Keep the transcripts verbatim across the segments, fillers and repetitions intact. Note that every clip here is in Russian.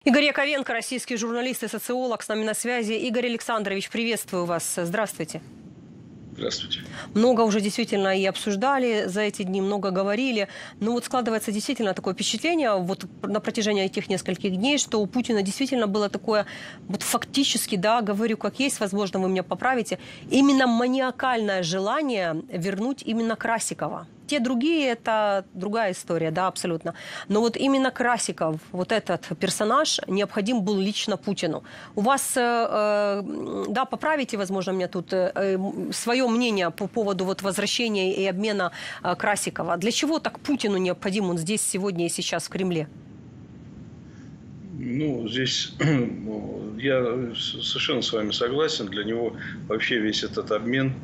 Игорь Яковенко, российский журналист и социолог, с нами на связи. Игорь Александрович, приветствую вас. Здравствуйте. Здравствуйте. Много уже действительно и обсуждали за эти дни, много говорили. Но вот складывается действительно такое впечатление вот на протяжении этих нескольких дней, что у Путина действительно было такое, вот фактически, да, говорю как есть, возможно, вы меня поправите, именно маниакальное желание вернуть именно Красикова. Те другие – это другая история, да, абсолютно. Но вот именно Красиков, вот этот персонаж, необходим был лично Путину. У вас, э, да, поправите, возможно, меня тут, э, свое мнение по поводу вот возвращения и обмена э, Красикова. Для чего так Путину необходим он здесь, сегодня и сейчас в Кремле? Ну, здесь я совершенно с вами согласен. Для него вообще весь этот обмен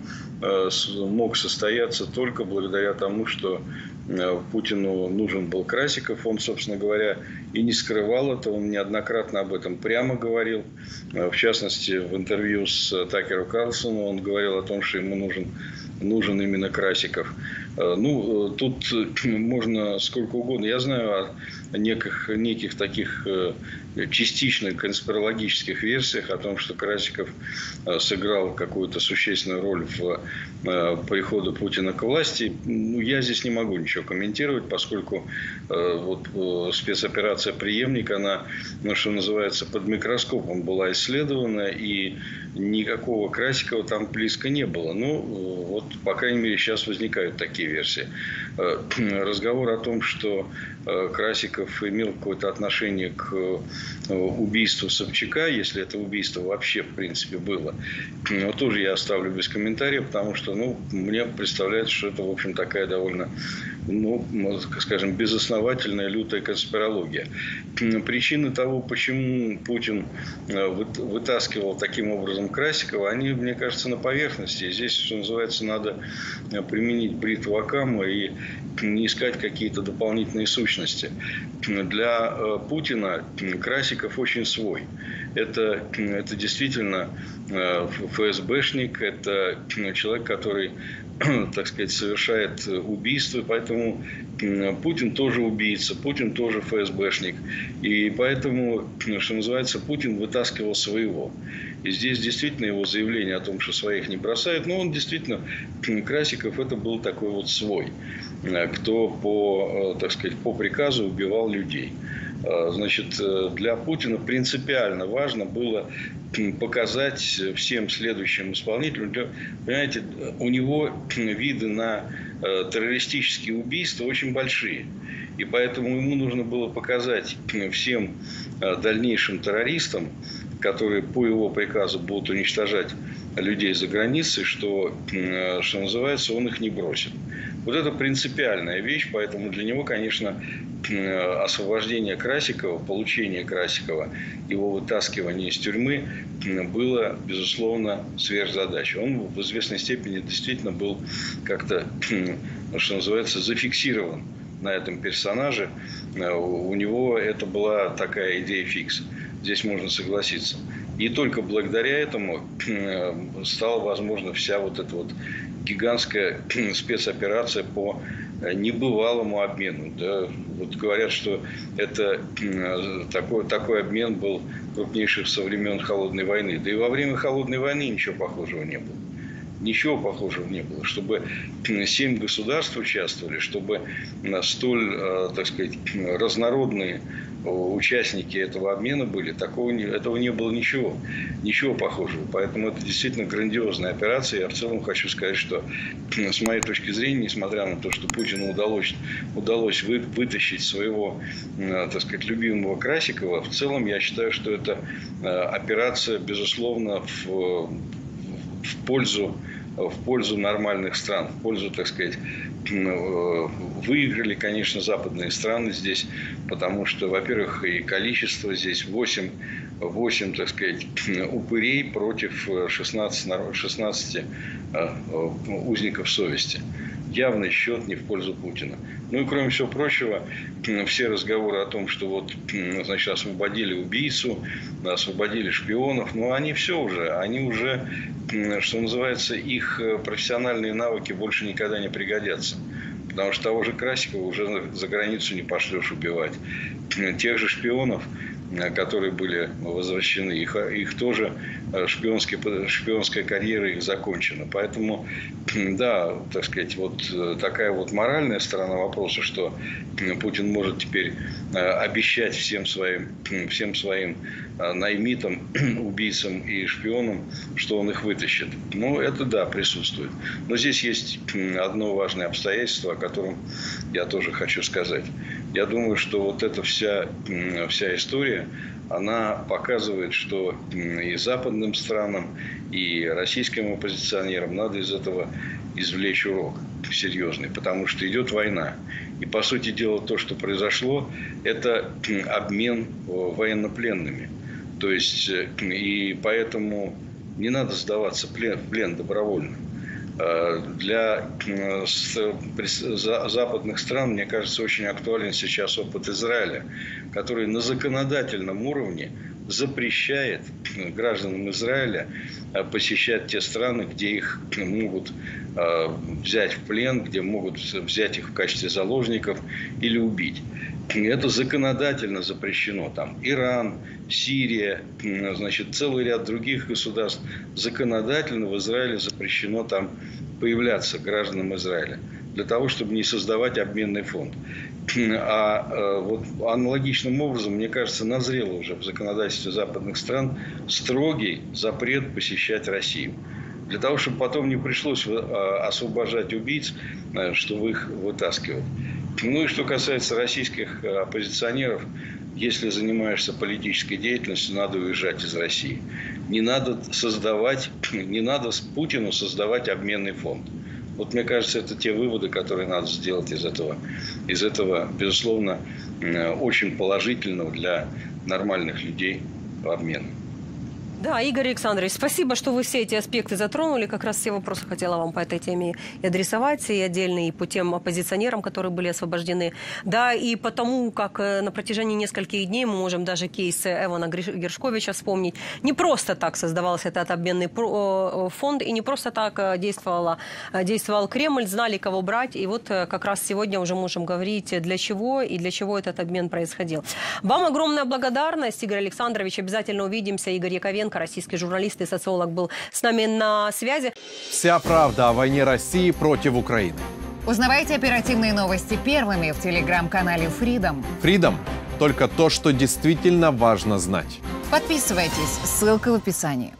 мог состояться только благодаря тому, что Путину нужен был Красиков. Он, собственно говоря, и не скрывал это. Он неоднократно об этом прямо говорил. В частности, в интервью с Такером Карлсоном он говорил о том, что ему нужен, нужен именно Красиков. Ну, тут можно сколько угодно. Я знаю о неких, неких таких частичных конспирологических версиях о том, что Красиков сыграл какую-то существенную роль в приходе Путина к власти. Ну, я здесь не могу ничего комментировать, поскольку вот спецоперация «Преемник», она, ну, что называется, под микроскопом была исследована, и никакого Красикова там близко не было. Ну, вот, по крайней мере, сейчас возникают такие версии. Разговор о том, что Красиков имел какое-то отношение к убийству Собчака, если это убийство вообще, в принципе, было, но тоже я оставлю без комментариев, потому что, ну, мне представляется, что это, в общем, такая довольно, ну, скажем, безосновательная, лютая конспирология. Причины того, почему Путин вытаскивал таким образом Красикова, они, мне кажется, на поверхности. Здесь, что называется, надо применить бритву Оккама и не искать какие-то дополнительные сущности. Для Путина Красиков очень свой. Это, это действительно ФСБшник, это человек, который, так сказать, совершает убийство, поэтому Путин тоже убийца, Путин тоже ФСБшник. И поэтому, что называется, Путин вытаскивал своего. И здесь действительно его заявление о том, что своих не бросают, но он действительно, Красиков, это был такой вот свой, кто по, так сказать, по приказу убивал людей. Значит, для Путина принципиально важно было показать всем следующим исполнителям, понимаете, у него виды на террористические убийства очень большие. И поэтому ему нужно было показать всем дальнейшим террористам, которые по его приказу будут уничтожать людей за границей, что, что называется, он их не бросит. Вот это принципиальная вещь, поэтому для него, конечно, освобождение Красикова, получение Красикова, его вытаскивание из тюрьмы было, безусловно, сверхзадачей. Он в известной степени действительно был как-то, что называется, зафиксирован на этом персонаже. У него это была такая идея фикс. Здесь можно согласиться. И только благодаря этому стала возможна вся вот эта вот гигантская спецоперация по небывалому обмену. Да? Вот говорят, что это такой, такой обмен был крупнейший со времен Холодной войны. Да и во время Холодной войны ничего похожего не было. Ничего похожего не было. Чтобы семь государств участвовали, чтобы столь, так сказать, разнородные участники этого обмена были, такого, этого не было ничего. Ничего похожего. Поэтому это действительно грандиозная операция. Я в целом хочу сказать, что с моей точки зрения, несмотря на то, что Путину удалось, удалось вы, вытащить своего, так сказать, любимого Красикова, в целом я считаю, что это операция, безусловно, в, в пользу в пользу нормальных стран, в пользу, так сказать, выиграли, конечно, западные страны здесь, потому что, во-первых, и количество здесь восемь, восемь, так сказать, упырей против шестнадцати, шестнадцати узников совести. Явный счет не в пользу Путина. Ну и кроме всего прочего, все разговоры о том, что вот, значит, освободили убийцу, освободили шпионов, но они все уже, они уже, что называется, их профессиональные навыки больше никогда не пригодятся. Потому что того же Красикова уже за границу не пошлешь убивать. Тех же шпионов которые были возвращены, их, их тоже шпионская карьера их закончена. Поэтому, да, так сказать, вот такая вот моральная сторона вопроса, что Путин может теперь обещать всем своим, всем своим наймитам, убийцам и шпионам, что он их вытащит. Ну, это да, присутствует. Но здесь есть одно важное обстоятельство, о котором я тоже хочу сказать. Я думаю, что вот эта вся, вся история, она показывает, что и западным странам, и российским оппозиционерам надо из этого извлечь урок серьезный, потому что идет война. И, по сути дела, то, что произошло, это обмен военнопленными. То есть, и поэтому не надо сдаваться в плен, в плен добровольно. Для западных стран, мне кажется, очень актуален сейчас опыт Израиля, который на законодательном уровне запрещает гражданам Израиля посещать те страны, где их могут взять в плен, где могут взять их в качестве заложников или убить. Это законодательно запрещено. Там Иран, Сирия, значит, целый ряд других государств. Законодательно в Израиле запрещено там появляться гражданам Израиля. Для того, чтобы не создавать обменный фонд. А вот аналогичным образом, мне кажется, назрело уже в законодательстве западных стран строгий запрет посещать Россию. Для того, чтобы потом не пришлось освобождать убийц, чтобы их вытаскивать. Ну и что касается российских оппозиционеров, если занимаешься политической деятельностью, надо уезжать из России. Не надо создавать, не надо Путину создавать обменный фонд. Вот мне кажется, это те выводы, которые надо сделать из этого, из этого, безусловно, очень положительного для нормальных людей обмена. Да, Игорь Александрович, спасибо, что вы все эти аспекты затронули. Как раз все вопросы хотела вам по этой теме и адресовать, и отдельно, и по тем оппозиционерам, которые были освобождены. Да, и потому, как на протяжении нескольких дней мы можем даже кейс Эвана Гершковича вспомнить. Не просто так создавался этот обменный фонд, и не просто так действовала, действовал Кремль, знали, кого брать. И вот как раз сегодня уже можем говорить, для чего и для чего этот обмен происходил. Вам огромная благодарность, Игорь Александрович. Обязательно увидимся. Игорь Яковенко, российский журналист и социолог, был с нами на связи. Вся правда о войне России против Украины. Узнавайте оперативные новости первыми в телеграм-канале Freedom. Freedom – только то, что действительно важно знать. Подписывайтесь, ссылка в описании.